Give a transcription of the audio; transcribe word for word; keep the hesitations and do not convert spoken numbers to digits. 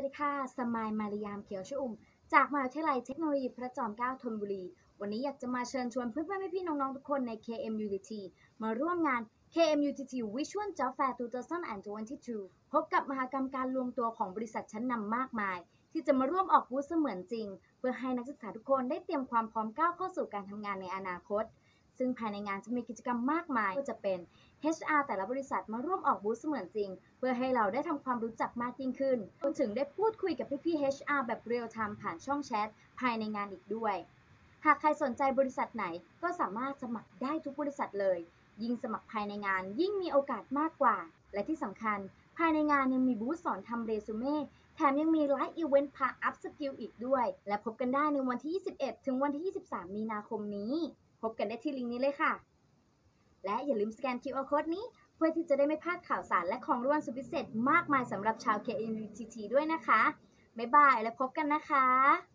วัสดีค่ะสมายมารยามเขียวชอุ่มจากมหาวิทยาลัยเทคโนโลยีพระจอมเกล้าธนบุรีวันนี้อยากจะมาเชิญชวนเพื่อนๆพี่ๆน้องๆทุกคนใน เค เอ็ม ยู ที ที มาร่วมงาน เค เอ็ม ยู ที ที Visual Job Fair สองพันยี่สิบสอง พบกับมหกรรมการรวมตัวของบริษัทชั้นนำมากมายที่จะมาร่วมออกบูธเสมือนจริงเพื่อให้นักศึกษาทุกคนได้เตรียมความพร้อมก้าวเข้าสู่การทำงานในอนาคตซึ่งภายในงานจะมีกิจกรรมมากมายก็จะเป็น เอช อาร์ แต่ละบริษัทมาร่วมออกบูธเสมือนจริงเพื่อให้เราได้ทำความรู้จักมากยิ่งขึ้นรวมถึงได้พูดคุยกับพี่ๆ เอช อาร์ แบบเรียลไทม์ผ่านช่องแชทภายในงานอีกด้วยหากใครสนใจบริษัทไหนก็สามารถสมัครได้ทุกบริษัทเลยยิ่งสมัครภายในงานยิ่งมีโอกาสมากกว่าและที่สำคัญภายในงานยังมีบูธสอนทำเรซูเม่แถมยังมีไลฟ์อีเวนต์พาอัพสกิลอีกด้วยและพบกันได้ในวันที่ยี่สิบเอ็ดถึงวันที่ยี่สิบสามมีนาคมนี้พบกันได้ที่ลิงก์นี้เลยค่ะและอย่าลืมสแกน คิว อาร์ Code นี้เพื่อที่จะได้ไม่พลาดข่าวสารและของรางวัลสุดพิเศษมากมายสำหรับชาว เค เอ็ม ยู ที ที ด้วยนะคะบ๊ายบายแล้วพบกันนะคะ